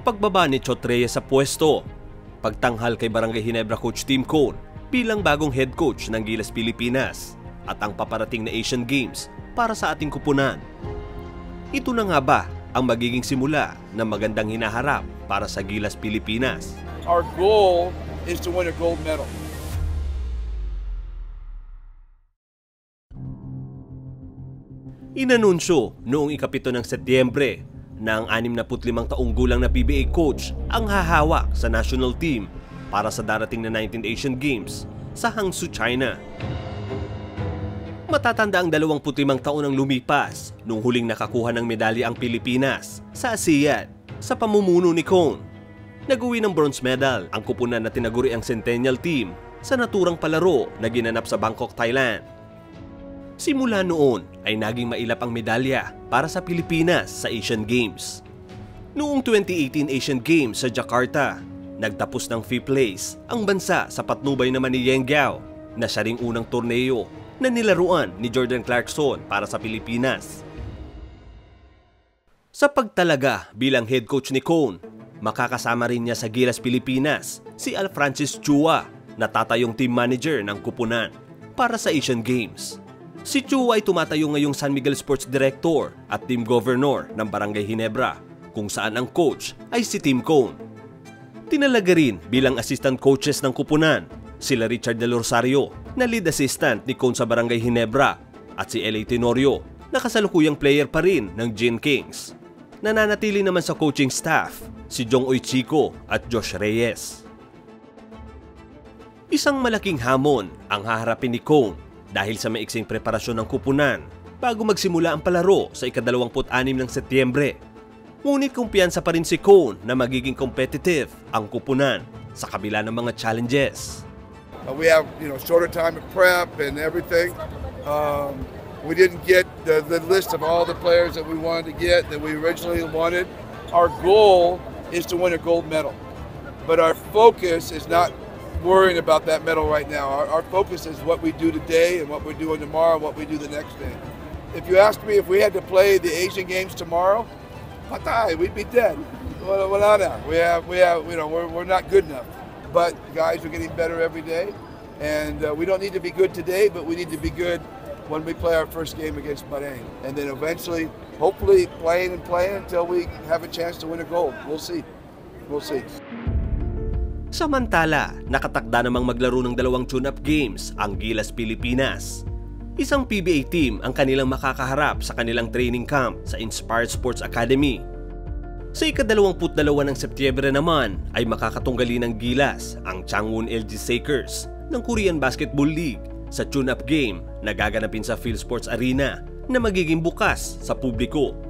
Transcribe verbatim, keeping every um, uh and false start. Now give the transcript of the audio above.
Pagbaba ni Chot Reyes sa pwesto, pagtanghal kay Barangay Ginebra coach Tim Cone bilang bagong head coach ng Gilas Pilipinas at ang paparating na Asian Games para sa ating kupunan. Ito na nga ba ang magiging simula ng magandang hinaharap para sa Gilas Pilipinas? Our goal is to win a gold medal. Inanunsyo noong ikapito ng Setyembre na ang anim na putlimang taong gulang na P B A coach ang hahawak sa national team para sa darating na nineteenth Asian Games sa Hangzhou, China. Matatanda ang dalawamput limang taon ang lumipas nung huling nakakuha ng medalya ang Pilipinas sa ASEAN sa pamumuno ni Cone. Nag-uwi ng bronze medal ang kupunan na tinaguri ang Centennial Team sa naturang palaro na ginanap sa Bangkok, Thailand. Simula noon ay naging mailap ang medalya para sa Pilipinas sa Asian Games. Noong twenty eighteen Asian Games sa Jakarta, nagtapos ng fifth place ang bansa sa patnubay naman ni Yeng Guiao na siya ring unang torneo na nilaruan ni Jordan Clarkson para sa Pilipinas. Sa pagtalaga bilang head coach ni Cone, makakasama rin niya sa Gilas Pilipinas si Al Francis Chua na tatayong team manager ng kupunan para sa Asian Games. Si Chua ay tumatayo ngayong San Miguel Sports Director at Team Governor ng Barangay Ginebra, kung saan ang coach ay si Tim Cone. Tinalaga rin bilang assistant coaches ng kupunan sila Richard Del Rosario na lead assistant ni Cone sa Barangay Ginebra at si L A Tenorio na kasalukuyang player pa rin ng Gin Kings. Nananatili naman sa coaching staff si Jong Oy Chico at Josh Reyes. Isang malaking hamon ang haharapin ni Cone dahil sa maiksing preparasyon ng kupunan bago magsimula ang palaro sa ikadalawamput anim ng Setyembre. Ngunit kumpiyansa pa rin si Cone na magiging competitive ang kupunan sa kabila ng mga challenges. Uh, we have, you know, shorter time of prep and everything. Um, we didn't get the, the list of all the players that we wanted to get that we originally wanted. Our goal is to win a gold medal, but our focus is not worrying about that medal right now. Our, our focus is what we do today and what we're doing tomorrow and what we do the next day. If you ask me if we had to play the Asian Games tomorrow, patay, we'd be dead. Wala, wala na. We have, we have, you know, we're, we're not good enough. But guys are getting better every day, and uh, we don't need to be good today, but we need to be good when we play our first game against Bahrain. And then eventually, hopefully playing and playing until we have a chance to win a gold. We'll see. We'll see. Samantala, nakatakda namang maglaro ng dalawang tune-up games ang Gilas Pilipinas. Isang P B A team ang kanilang makakaharap sa kanilang training camp sa Inspired Sports Academy. Sa ikadalawamput dalawa ng Setyembre naman ay makakatunggali ng Gilas ang Changwon L G Sakers ng Korean Basketball League sa tune-up game na gaganapin sa PhilSports Arena na magiging bukas sa publiko.